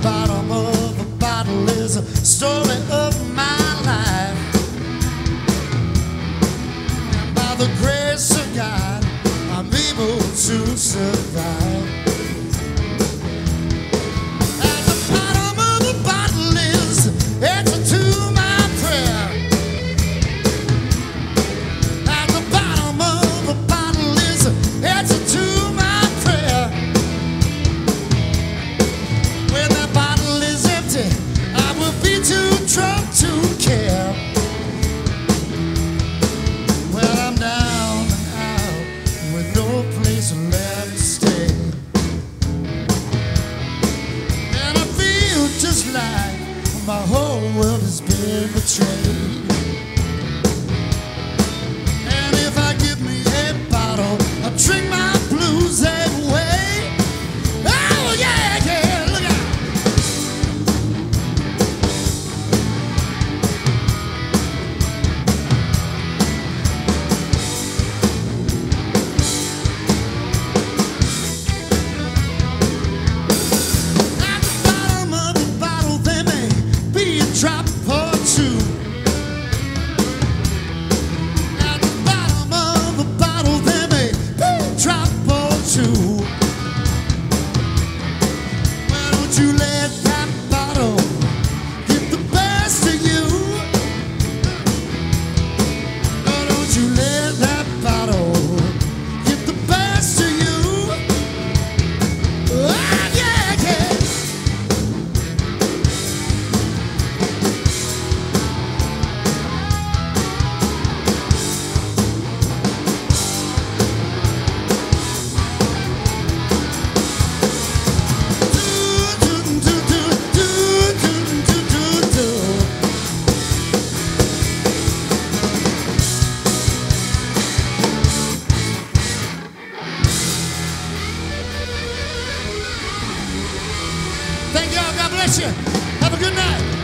bottom of a bottle is a story of my life. And by the grace of God, I'm able to survive. At the bottom of the bottle is answer to my prayer. At the bottom of the bottle is answer to my prayer. When that bottle is empty, I will be too drunk to care. Well, I'm down and out with no place left to stay, and I feel just like my whole world has been betrayed. And if I give me a bottle, I'll drink my blues away. Oh yeah, yeah, look out. At the bottom of the bottle there may be a drop or two. At the bottom of the bottle there may be a drop or two. Why don't you let that bottle get the best of you? Why don't you let that bottle get the best of you? Ah, yeah, yeah. Thank y'all. God bless you. Have a good night.